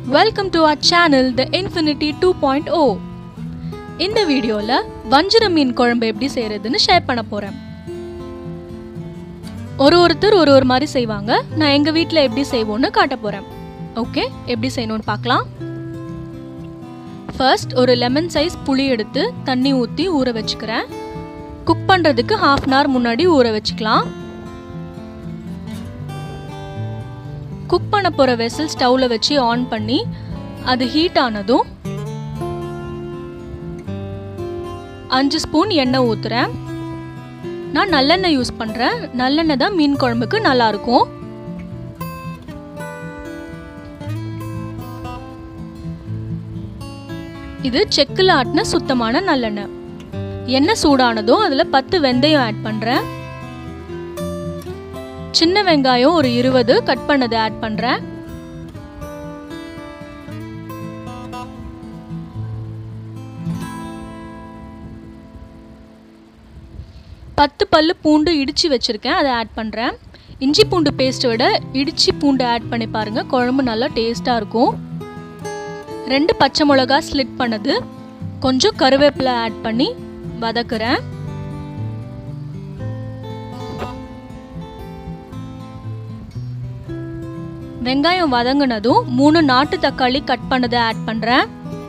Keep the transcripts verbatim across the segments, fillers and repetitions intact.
Welcome to our channel The Infinity two point oh. இந்த வீடியோல vanjaram மீன் குழம்பு எப்படி செய்யறதுன்னு ஷேர் பண்ண போறேன். ஒரு ஒருத்தர் ஒரு ஒரு மாதிரி செய்வாங்க. நான் எங்க வீட்ல எப்படி செய்வோம்னு காட்ட போறேன். ஓகே, எப்படி செய்யணும்னு பார்க்கலாம். ஃபர்ஸ்ட் ஒரு லெமன் சைஸ் புளி எடுத்து தண்ணி ஊத்தி ஊற வெச்சுக்கிறேன். குக் பண்றதுக்கு half an hour முன்னாடி ஊற வெச்சுக்கலாம். குக் பண்ண போற வெசல் ஸ்டவ்ல வச்சு ஆன் பண்ணி அது ஹீட் ஆனதும் அஞ்சு ஸ்பூன் எண்ணெய் ஊத்துறேன். நான் நல்லெண்ணெய் யூஸ் பண்றேன். நல்லெண்ணெய் தான் மீன் குழம்புக்கு நல்லா இருக்கும். இது செக்குல ஆட்டின சுத்தமான நல்லெண்ணெய். எண்ணெய் சூடானதும் அதுல பத்து வெந்தயம் ஆட் பண்றேன். சின்ன வெங்காயம் ஒரு இருபது கட் பண்ணதை ஆட் பண்றேன். பத்து பல்லு பூண்டு இடிச்சு வச்சிருக்கேன், அதை ஆட் பண்றேன். இஞ்சி பூண்டு பேஸ்ட் விட இடிச்சு பூண்டு ஆட் பண்ணி பாருங்க, குழம்பு நல்லா டேஸ்டா இருக்கும். ரெண்டு பச்சை மிளகாய் ஸ்லிட் பண்ணது, கொஞ்சம் கருவேப்பிலை ஆட் பண்ணி வதக்குறேன். வெங்காயம் வதங்கினதும் மூணு நாட்டு தக்காளி கட் பண்ணதை ஆட் பண்றேன்.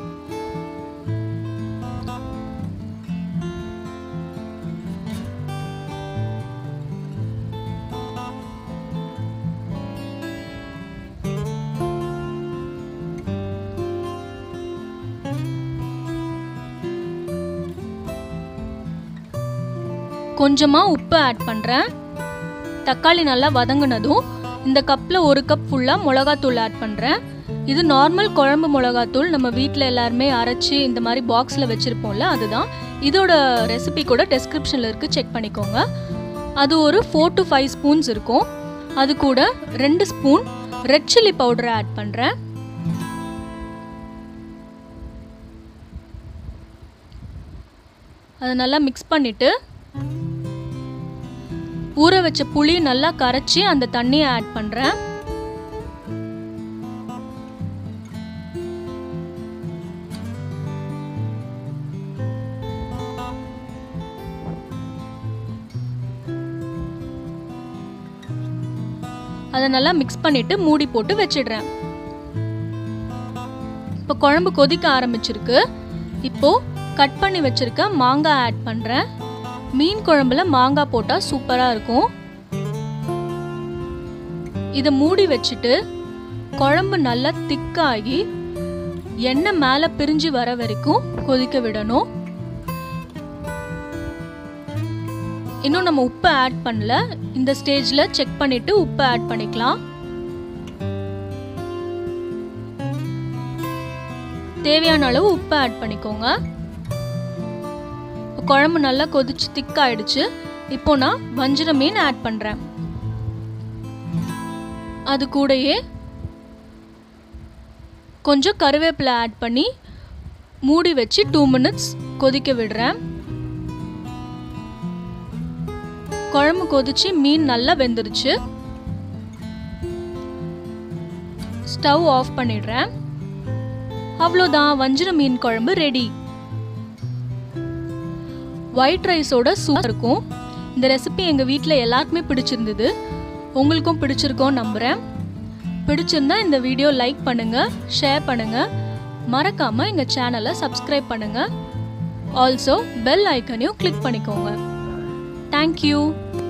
கொஞ்சமா உப்பு ஆட் பண்றேன். தக்காளி நல்லா வதங்கினதும் இந்த கப்ல ஒரு கப் ஃபுல்லா மிளகாத்தூள் ஆட் பண்றேன். இது நார்மல் குழம்பு மிளகாத்தூள், நம்ம வீட்டில் எல்லாருமே அரைச்சி இந்த மாதிரி பாக்ஸில் வச்சிருப்போம்ல, அதுதான். இதோட ரெசிபி கூட டெஸ்கிரிப்ஷனில் இருக்கு, செக் பண்ணிக்கோங்க. அது ஒரு ஃபோர் டு ஃபைவ் ஸ்பூன்ஸ் இருக்கும். அது கூட ரெண்டு ஸ்பூன் ரெட் சில்லி பவுடரை ஆட் பண்றேன். அதை நல்லா மிக்ஸ் பண்ணிட்டு ஊற வச்ச புளி நல்லா கரைச்சி அந்த தண்ணியை ஆட் பண்றேன். அதை நல்லா மிக்ஸ் பண்ணிட்டு மூடி போட்டு வச்சிடுறேன். இப்போ குழம்பு கொதிக்க ஆரம்பிச்சிருக்கு. இப்போ கட் பண்ணி வச்சிருக்க மாங்காய் ஆட் பண்றேன். மீன் குழம்புல மாங்காய் போட்டா சூப்பரா இருக்கும். இத மூடி வச்சுட்டு குழம்பு நல்லா திக்காகி எண்ணெய் மேல பிரிஞ்சு வர வரைக்கும் கொதிக்க விடணும். இன்னும் நம்ம உப்பு ஆட் பண்ணல. இந்த ஸ்டேஜ்ல செக் பண்ணிட்டு உப்பு ஆட் பண்ணிக்கலாம். தேவையான அளவு உப்பு ஆட் பண்ணிக்கோங்க. குழம்பு நல்லா கொதிச்சு திக்காயிடுச்சு. இப்போ நான் வஞ்சரம் மீன் ஆட் பண்றேன். அது கூடயே கொஞ்சம் கருவேப்பிலை ஆட் பண்ணி மூடி வச்சு டூ மினிட்ஸ் கொதிக்க விடுறேன். குழம்பு கொதிச்சு மீன் நல்லா வெந்துருச்சு. ஸ்டவ் ஆஃப் பண்ணிடுறேன். அவ்வளோதான், வஞ்சரம் மீன் குழம்பு ரெடி. ஒயிட் ரைஸோட சூப்பரா இருக்கும். இந்த ரெசிபி எங்க வீட்டில் எல்லாருக்குமே பிடிச்சிருந்தது. உங்களுக்கும் பிடிச்சிருக்கோன்னு நம்புறேன். பிடிச்சிருந்தா இந்த வீடியோ லைக் பண்ணுங்க, ஷேர் பண்ணுங்க, மறக்காம எங்க சேனலை சப்ஸ்கிரைப் பண்ணுங்க. ஆல்சோ பெல் ஐக்கனையும் கிளிக் பண்ணிக்கோங்க. தேங்க்யூ.